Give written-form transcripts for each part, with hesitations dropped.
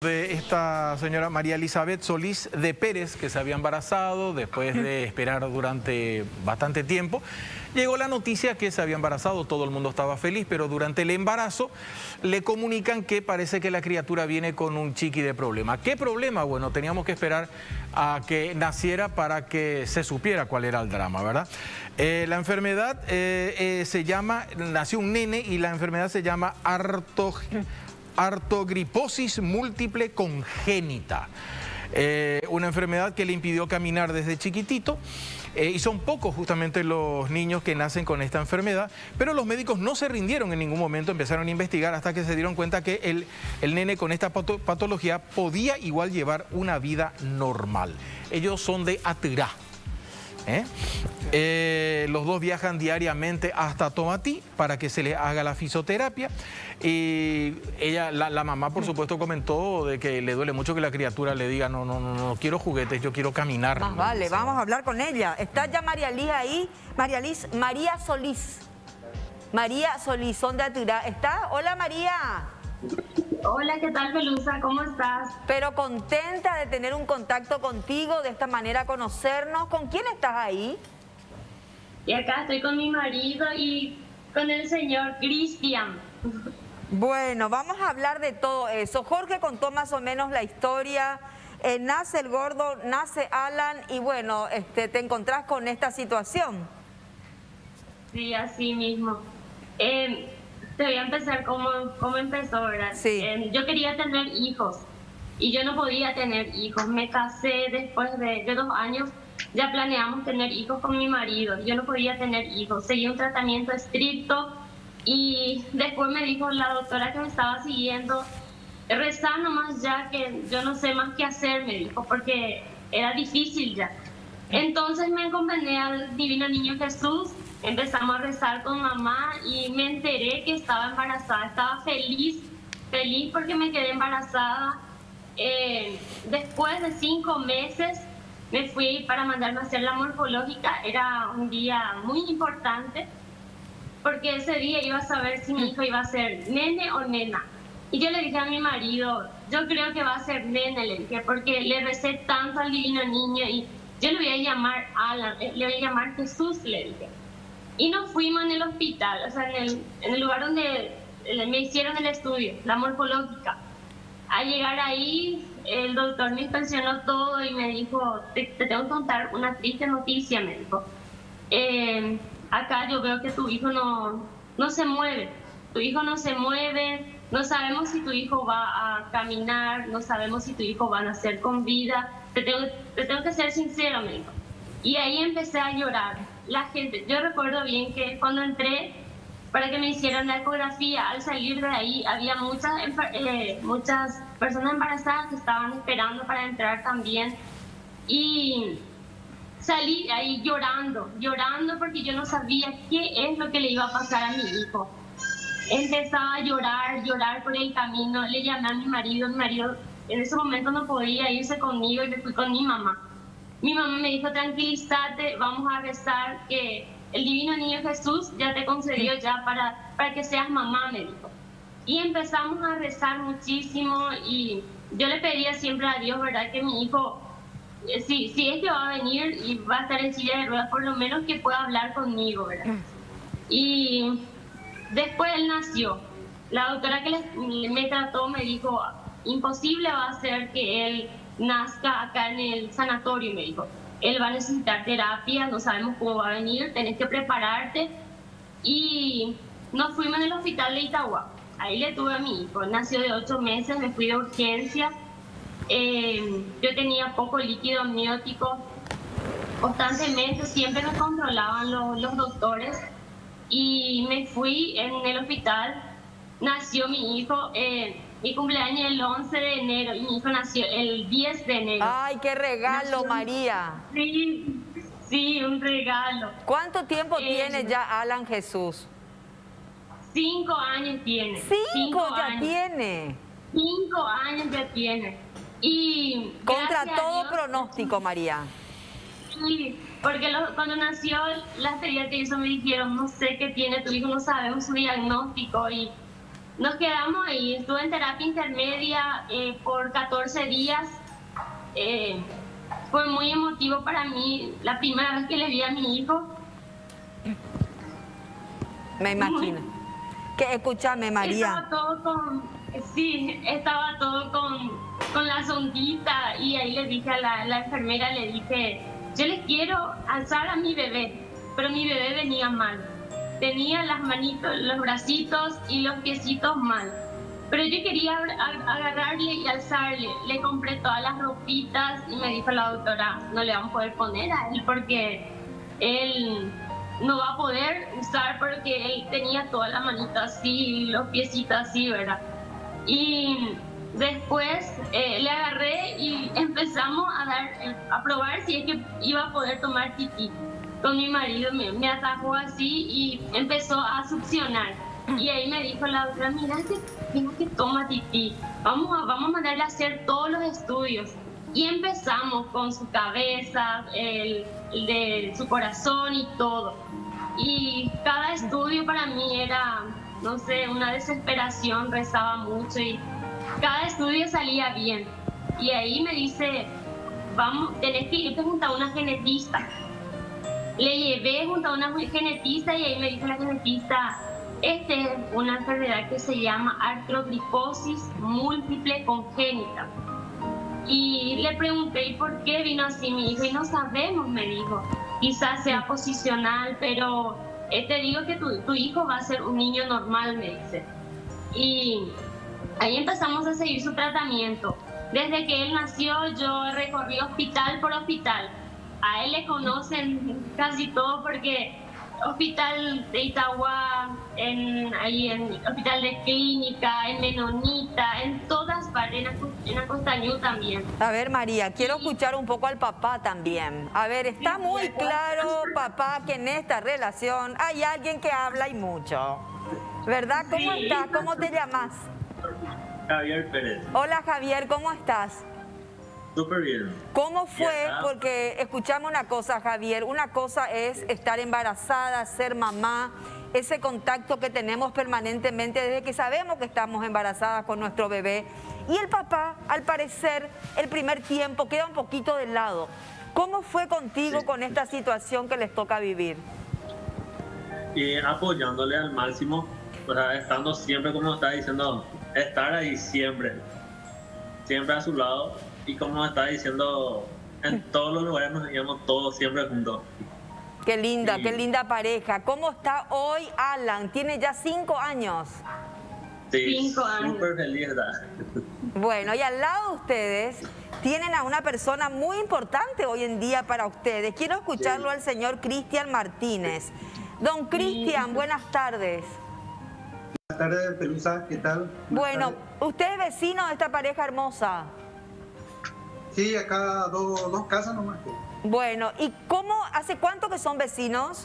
De esta señora María Elizabeth Solís de Pérez, que se había embarazado después de esperar durante bastante tiempo. Llegó la noticia que se había embarazado, todo el mundo estaba feliz, pero durante el embarazo le comunican que parece que la criatura viene con un chiqui de problema. ¿Qué problema? Bueno, teníamos que esperar a que naciera para que se supiera cuál era el drama, ¿verdad? La enfermedad nació un nene y la enfermedad se llama artogriposis múltiple congénita, una enfermedad que le impidió caminar desde chiquitito, y son pocos justamente los niños que nacen con esta enfermedad, pero los médicos no se rindieron en ningún momento, empezaron a investigar hasta que se dieron cuenta que el nene con esta patología podía igual llevar una vida normal. Ellos son de Atirá. Los dos viajan diariamente hasta Tomatí para que se les haga la fisioterapia, y la mamá por supuesto comentó de que le duele mucho que la criatura le diga no quiero juguetes, yo quiero caminar. Más vale, vamos a hablar con ella. Está ya María Liz ahí. María Solís, son de Atirá. ¿Está? Hola María. Hola, ¿qué tal, Pelusa? ¿Cómo estás? Pero contenta de tener un contacto contigo, de esta manera conocernos. ¿Con quién estás ahí? Y acá estoy con mi marido y con el señor Cristian. Bueno, vamos a hablar de todo eso. Jorge contó más o menos la historia. Nace el gordo, nace Alan y bueno, te encontrás con esta situación. Sí, así mismo. Te voy a empezar cómo empezó, ¿verdad? Sí. Yo quería tener hijos y yo no podía tener hijos. Me casé después de 2 años, ya planeamos tener hijos con mi marido. Yo no podía tener hijos, seguí un tratamiento estricto y después me dijo la doctora que me estaba siguiendo, rezá nomás ya que yo no sé más qué hacer, me dijo, porque era difícil ya. Entonces me encomendé al Divino Niño Jesús. Empezamos a rezar con mamá y me enteré que estaba embarazada. Estaba feliz porque me quedé embarazada. Después de 5 meses me fui para mandarme a hacer la morfológica. Era un día muy importante porque ese día iba a saber si mi hijo iba a ser nene o nena. Y yo le dije a mi marido, yo creo que va a ser nene, le dije, porque le recé tanto al Divino Niño y yo le voy a llamar Alan, le voy a llamar Jesús, le dije. Y nos fuimos en el hospital, o sea, en el lugar donde me hicieron el estudio, la morfológica. Al llegar ahí, el doctor me inspeccionó todo y me dijo, te tengo que contar una triste noticia, me dijo. Acá yo veo que tu hijo no se mueve, tu hijo no se mueve, no sabemos si tu hijo va a caminar, no sabemos si tu hijo va a nacer con vida. Te tengo que ser sincero, me dijo. Y ahí empecé a llorar. La gente, yo recuerdo bien que cuando entré para que me hicieran la ecografía, al salir de ahí había muchas personas embarazadas que estaban esperando para entrar también, y salí de ahí llorando porque yo no sabía qué es lo que le iba a pasar a mi hijo. Empezaba a llorar por el camino, le llamé a mi marido en ese momento no podía irse conmigo y me fui con mi mamá. Mi mamá me dijo, tranquilízate, vamos a rezar que el Divino Niño Jesús ya te concedió ya para que seas mamá, me dijo. Y empezamos a rezar muchísimo y yo le pedía siempre a Dios, ¿verdad? Que mi hijo, si es que va a venir y va a estar en silla de ruedas, por lo menos que pueda hablar conmigo, ¿verdad? Y después él nació. La doctora que me trató me dijo, imposible va a ser que él nazca acá en el sanatorio, me dijo. Él va a necesitar terapia, no sabemos cómo va a venir, tenés que prepararte. Y nos fuimos en el hospital de Itagua. Ahí le tuve a mi hijo. Nació de 8 meses, me fui de urgencia. Yo tenía poco líquido amniótico. Constantemente siempre me controlaban los doctores. Y me fui en el hospital. Nació mi hijo. Mi cumpleaños el 11 de enero y mi hijo nació el 10 de enero. ¡Ay, qué regalo, María! Sí, un regalo. ¿Cuánto tiempo tiene ya Alan Jesús? 5 años tiene. 5 ya tiene. 5 años ya tiene. Y contra todo pronóstico, María. Sí, porque cuando nació, las pediatras me dijeron, no sé qué tiene tu hijo, no sabemos su diagnóstico. Y nos quedamos ahí. Estuve en terapia intermedia por 14 días. Fue muy emotivo para mí la primera vez que le vi a mi hijo. Me imagino. Que escúchame, María. Estaba todo con la sondita, y ahí le dije a la enfermera, le dije, yo les quiero alzar a mi bebé, pero mi bebé venía mal. Tenía las manitos, los bracitos y los piecitos mal. Pero yo quería agarrarle y alzarle. Le compré todas las ropitas y me dijo la doctora, no le vamos a poder poner a él porque él no va a poder usar, porque él tenía toda la manita así, los piecitos así, ¿verdad? Y después le agarré y empezamos a probar si es que iba a poder tomar tití. Con mi marido me atajó así y empezó a succionar. Y ahí me dijo la doctora, mira que toma tití, vamos a mandarle a hacer todos los estudios. Y empezamos con su cabeza, el de su corazón y todo. Y cada estudio para mí era, no sé, una desesperación, rezaba mucho y cada estudio salía bien. Y ahí me dice, vamos, tenés que irte junto a una genetista. Le llevé junto a una genetista y ahí me dijo la genetista, esta es una enfermedad que se llama artrogriposis múltiple congénita. Y le pregunté, ¿y por qué vino así mi hijo? Y no sabemos, me dijo. Quizás sea posicional, pero te digo que tu hijo va a ser un niño normal, me dice. Y ahí empezamos a seguir su tratamiento. Desde que él nació, yo recorrí hospital por hospital. A él le conocen casi todo porque hospital de Itagua, ahí en hospital de clínica, en Menonita, en todas partes, en Acostañú también. A ver, María, quiero escuchar un poco al papá también. A ver, está muy claro, papá, que en esta relación hay alguien que habla y mucho. ¿Verdad? ¿Cómo estás? ¿Cómo te llamas? Javier Pérez. Hola, Javier, ¿cómo estás? Súper bien. ¿Cómo fue? Porque escuchame una cosa, Javier. Una cosa es estar embarazada, ser mamá, ese contacto que tenemos permanentemente desde que sabemos que estamos embarazadas con nuestro bebé. Y el papá, al parecer, el primer tiempo queda un poquito de lado. ¿Cómo fue contigo con esta situación que les toca vivir? Y apoyándole al máximo, o sea, estando siempre, como está diciendo, estar ahí siempre a su lado. Y como está diciendo, en todos los lugares nos veíamos todos siempre juntos. Qué linda pareja. ¿Cómo está hoy Alan? Tiene ya 5 años. Sí, 5 años. Súper feliz, ¿verdad? Bueno, y al lado de ustedes tienen a una persona muy importante hoy en día para ustedes. Quiero escucharlo al señor Cristian Martínez. Don Cristian, buenas tardes. Buenas tardes, Pelusa, ¿qué tal? Bueno, usted es vecino de esta pareja hermosa. Sí, acá dos casas nomás. Bueno, ¿y hace cuánto que son vecinos?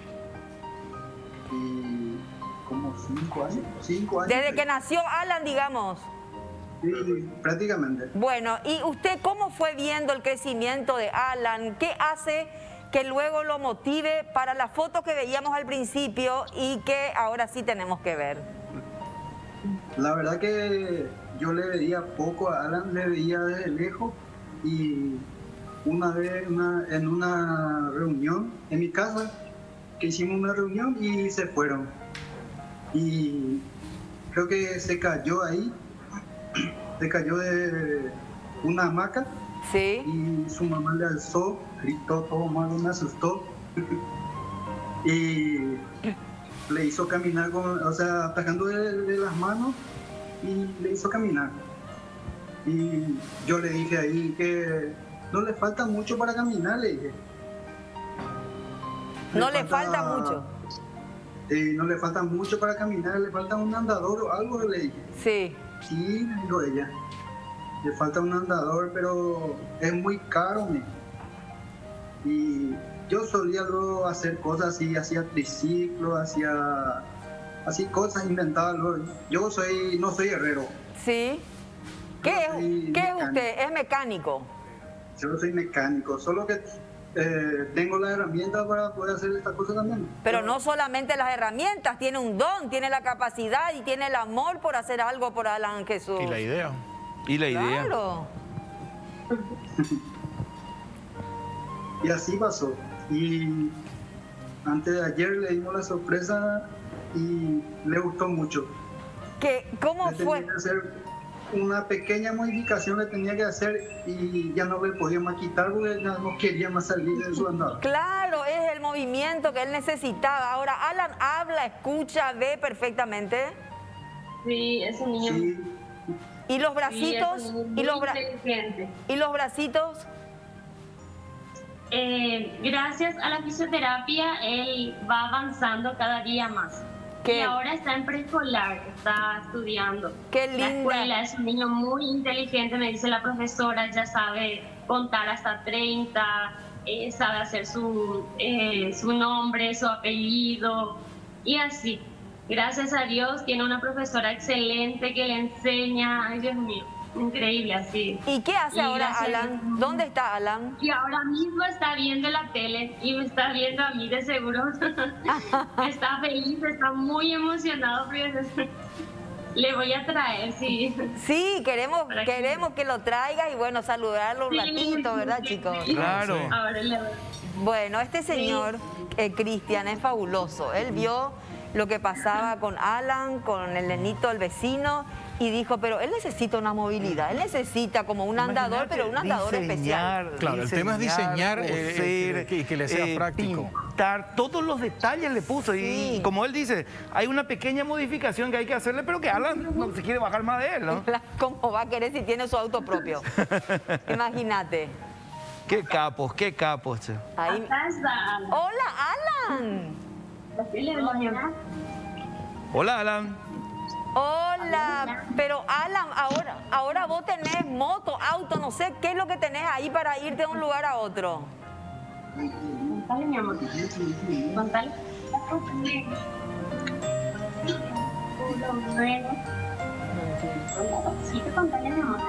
Y como 5 años. 5 años. Desde que nació Alan, digamos. Sí, prácticamente. Bueno, ¿y usted cómo fue viendo el crecimiento de Alan? ¿Qué hace que luego lo motive para la foto que veíamos al principio y que ahora sí tenemos que ver? La verdad que yo le veía poco a Alan, le veía desde lejos. Y una vez en una reunión en mi casa, que hicimos una reunión y se fueron. Y creo que se cayó ahí, se cayó de una hamaca. Sí. Y su mamá le alzó, gritó todo mal, me asustó. Y le hizo caminar, atajando de las manos, y le hizo caminar. Y yo le dije ahí que no le falta mucho para caminar, le dije. No le falta mucho. No le falta mucho para caminar, le falta un andador o algo, le dije. Sí. Sí, me dijo ella. Le falta un andador, pero es muy caro, me. Y yo solía luego hacer cosas así, hacía triciclo, hacía así cosas, inventaba luego. Yo no soy herrero. Sí. ¿Qué es usted? ¿Es mecánico? Yo soy mecánico, solo que tengo las herramientas para poder hacer esta cosa también. Pero no solamente las herramientas, tiene un don, tiene la capacidad y tiene el amor por hacer algo por Alan Jesús. Y la idea. Y la idea. Claro. Y así pasó. Y antes de ayer le dimos la sorpresa y le gustó mucho. ¿Cómo Le fue? tenía que hacer una pequeña modificación, le tenía que hacer y ya no le podía más quitar porque ya no quería más salir de su andar. Claro, es el movimiento que él necesitaba. Ahora, Alan habla, escucha, ve perfectamente. Sí, es un niño. Sí, ¿Y los Sí, bracitos? es un ¿Y muy los, inteligente. ¿Y los bracitos? Gracias a la fisioterapia, él va avanzando cada día más. ¿Qué? Y ahora está en preescolar, está estudiando. Qué La linda. escuela, es un niño muy inteligente, me dice la profesora, ya sabe contar hasta 30, sabe hacer su nombre, su apellido y así. Gracias a Dios tiene una profesora excelente que le enseña, ay Dios mío, increíble así. ¿Y qué hace Y ahora gracias a Alan? Dios. ¿Dónde está Alan? Y ahora mismo está viendo la tele y me está viendo a mí de seguro. Está feliz, está muy emocionado. Le voy a traer, sí. Sí, queremos Para que lo traigas y bueno, saludarlo un ratito, ¿verdad, chicos? Claro. Ahora le doy. Bueno, este señor, Cristian, es fabuloso. Él vio lo que pasaba con Alan, con el nenito, el vecino, y dijo, pero él necesita una movilidad, él necesita como un andador, pero un andador especial. Claro, el tema es diseñar, coser, y que le sea práctico. Pintar, todos los detalles le puso. Sí. Y como él dice, hay una pequeña modificación que hay que hacerle, pero que Alan no se quiere bajar más de él, ¿no? ¿Cómo va a querer si tiene su auto propio? Imagínate. Qué capos, che. Ahí... Acá está Alan. Hola, Alan. Así le doy. Hola, Alan. Hola, pero Alan, ahora vos tenés moto, auto, no sé, ¿qué es lo que tenés ahí para irte de un lugar a otro? Contale, mi amor. Contale. Sí, contale, mi amor.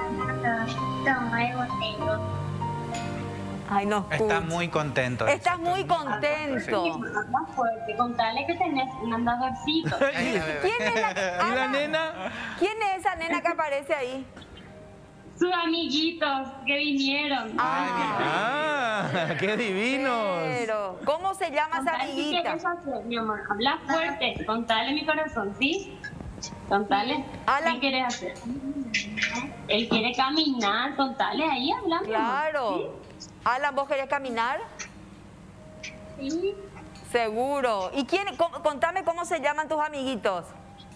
Ay, no escucho. Está muy contento. Estás muy contento. Más fuerte, contale que tenés un andadorcito. ¿Quién es ¿Y la Alan, nena? ¿quién es esa nena que aparece ahí? Sus amiguitos que vinieron. Ah, qué divinos. Pero, ¿cómo se llama esa Contale qué amiguita? quieres hacer, mi amor. Habla fuerte. Contale, mi corazón, ¿sí? Contale. Alan. ¿Qué quieres hacer? Él quiere caminar. Contale ahí, habla. mi amor. Claro. Alan, ¿vos querés caminar? Sí. Seguro. ¿Y quién? Contame cómo se llaman tus amiguitos.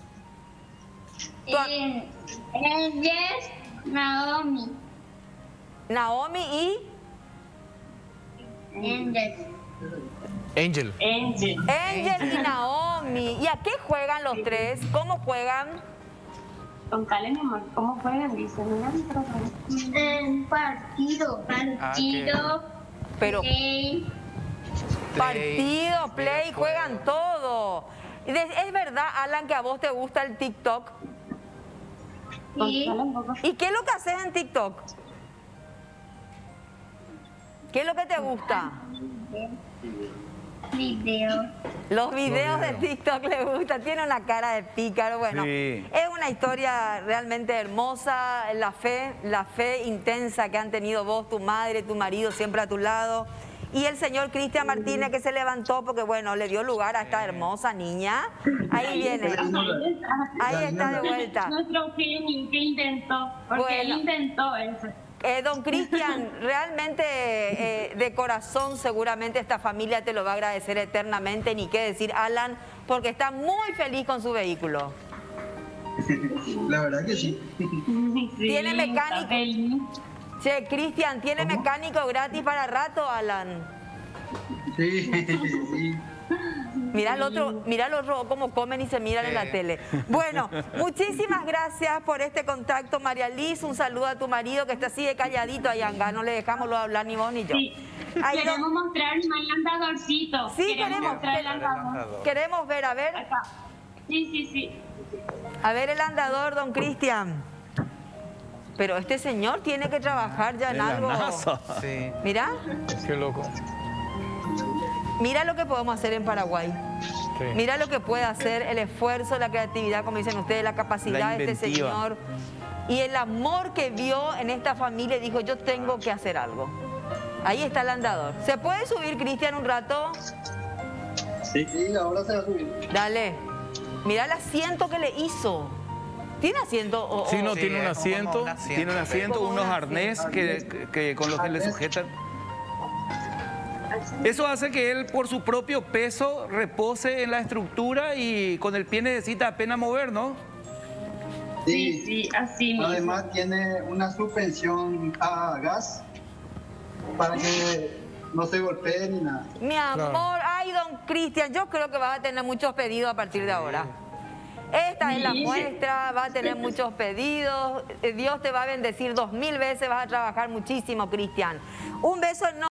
Yes, Naomi. Naomi y Angel. Angel. Angel y Naomi. ¿Y a qué juegan los tres? ¿Cómo juegan? Contale, mi amor, ¿cómo juegan? Dice, mira mi corazón. Partido. Pero Play. partido, play, juegan todo. ¿Es verdad, Alan, que a vos te gusta el TikTok? Sí. ¿Y qué es lo que haces en TikTok? ¿Qué es lo que te gusta? Video. Los videos de TikTok le gusta, tiene una cara de pícaro. Bueno, Sí. es una historia realmente hermosa, la fe intensa que han tenido vos, tu madre, tu marido siempre a tu lado. Y el señor Cristian Martínez que se levantó porque, bueno, le dio lugar a esta hermosa niña. Ahí viene, ahí está de vuelta. Nuestro genio que inventó, porque Bueno. él inventó eso. Don Cristian, realmente de corazón seguramente esta familia te lo va a agradecer eternamente, ni qué decir Alan, porque está muy feliz con su vehículo. la verdad que sí. Sí, Tiene mecánico. está feliz. Che, Cristian, ¿tiene mecánico gratis para rato, Alan? Sí, sí. Mirá el otro cómo comen y se miran en la tele. Bueno, muchísimas gracias por este contacto, María Liz. Un saludo a tu marido que está así de calladito allá, Anga. No le dejamos hablar ni vos ni yo. Sí. Ahí Queremos mostrar el andadorcito. Sí, queremos. mostrar el andador. Queremos ver, a ver. Acá. Sí. A ver el andador, don Cristian. Pero este señor tiene que trabajar ya en En la algo. NASA. Sí. Mirá. Qué loco. Mira lo que podemos hacer en Paraguay. Sí. Mira lo que puede hacer, el esfuerzo, la creatividad, como dicen ustedes, la capacidad de este inventiva. señor. Y el amor que vio en esta familia, dijo, yo tengo que hacer algo. Ahí está el andador. ¿Se puede subir, Cristian, un rato? Sí. Sí, ahora se va a subir. Dale. Mira el asiento que le hizo. ¿Tiene asiento? Sí, no, Sí, tiene un es como asiento. un asiento. Tiene un asiento, Como unos un arnés asiento. que con los que le sujetan. Eso hace que él, por su propio peso, repose en la estructura y con el pie necesita apenas mover, ¿no? Sí, sí, así mismo. Además tiene una suspensión a gas para que no se golpee ni nada. Mi amor, Claro. ay, don Cristian, yo creo que vas a tener muchos pedidos a partir de ahora. Esta es la Sí. muestra, va a tener muchos pedidos. Dios te va a bendecir 2000 veces, vas a trabajar muchísimo, Cristian. Un beso enorme.